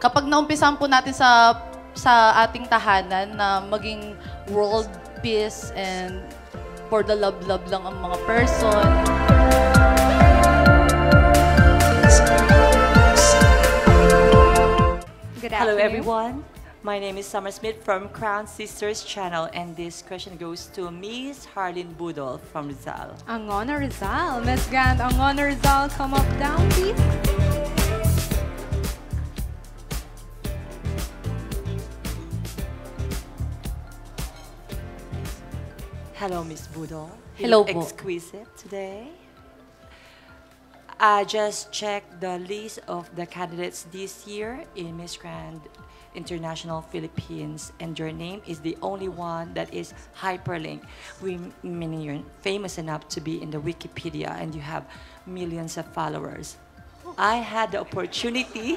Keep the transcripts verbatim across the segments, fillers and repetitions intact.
Kapag naumpisan po natin sa sa ating tahanan na maging world peace and for the love-love lang ang mga person. Good Hello everyone, my name is Summer Smith from Crown Sisters channel and this question goes to Miss Herlene Budol from Rizal. Angona Rizal, Miss Grand Angona Rizal, come up down please. Hello, Miss Budol. Hello You look po. Exquisite today. I just checked the list of the candidates this year in Miss Grand International Philippines, and your name is the only one that is hyperlinked. We meaning you're famous enough to be in the Wikipedia, and you have millions of followers. I had the opportunity.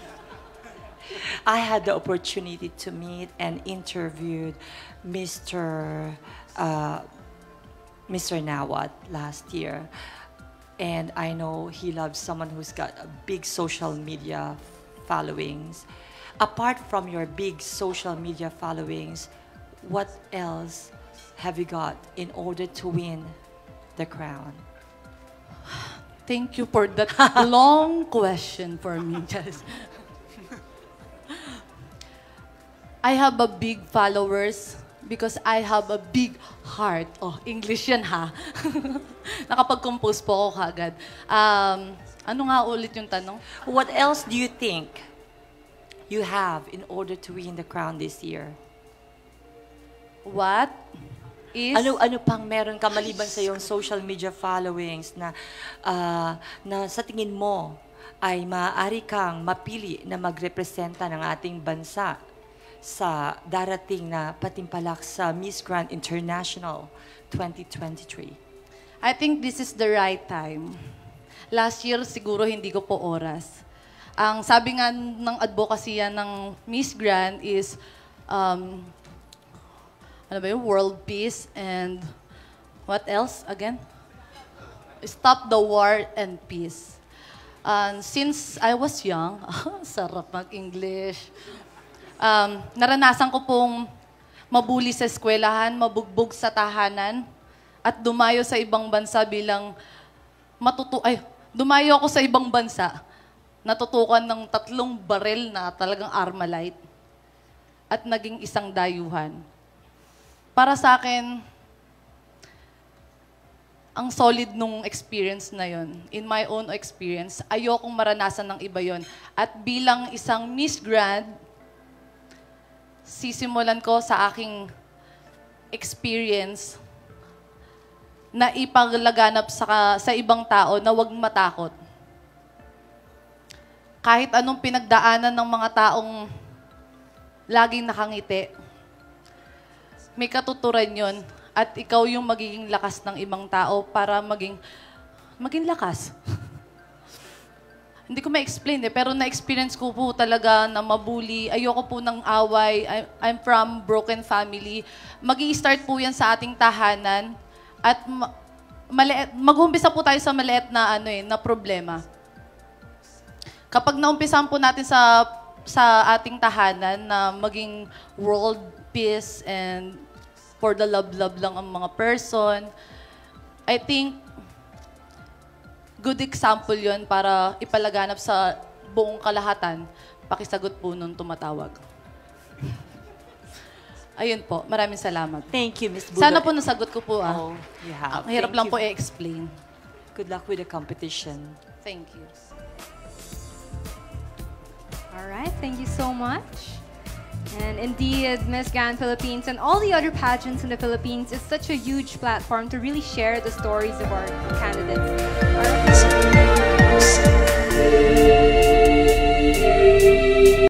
I had the opportunity to meet and interviewed Mister Uh, Mister Nawat last year, and I know he loves someone who's got a big social media followings. Apart from your big social media followings, what else have you got in order to win the crown? Thank you for that long question for me. Just I have a big followers because I have a big heart. Oh, English yan ha. Nakapag-compose po ako kagad. Um, ano nga ulit yung tanong? What else do you think you have in order to win the crown this year? What is... Ano ano pang meron ka maliban sa iyong social media followings na ah, na sa tingin mo ay maaari kang mapili na magrepresenta ng ating bansa sa darating na patimpalak sa Miss Grand International twenty twenty-three? I think this is the right time. Last year, siguro hindi ko po oras. Ang sabi nga ng advocacy ng Miss Grand is, um, ano ba yun? World peace and what else again? Stop the war and peace. And since I was young, sarap mag-English. Um, naranasan ko pong mabuli sa eskwelahan, mabugbog sa tahanan, at dumayo sa ibang bansa bilang matutu ay dumayo ako sa ibang bansa, natutukan ng tatlong baril na talagang Armalite at naging isang dayuhan. Para sa akin, ang solid nung experience na yon. In my own experience, ayokong maranasan ng iba yon. At bilang isang Miss Grand, sisimulan ko sa aking experience na ipaglaganap sa, sa ibang tao na huwag matakot. Kahit anong pinagdaanan ng mga taong laging nakangiti, may katuturan yon at ikaw yung magiging lakas ng ibang tao para maging, maging lakas. Hindi ko ma-explain eh, pero na-experience ko po talaga na mabuli. Ayoko po ng away. I- I'm from broken family. Mag-i-start po yan sa ating tahanan. At ma- maliit, mag-umpisa po tayo sa maliit na, ano eh, na problema. Kapag naumpisan po natin sa, sa ating tahanan na maging world peace and for the love-love lang ang mga person, I think good example yon para ipalaganap sa buong kalahatan. Pakisagot po nung tumatawag. Ayun po, maraming salamat. Thank you, Miss Budol. Sana po nasagot ko po ah. Oh, you have. Ang hirap Thank lang you. po i-explain. Good luck with the competition. Thank you. All right, thank you so much. And indeed, Miss Grand Philippines and all the other pageants in the Philippines is such a huge platform to really share the stories of our candidates. All right.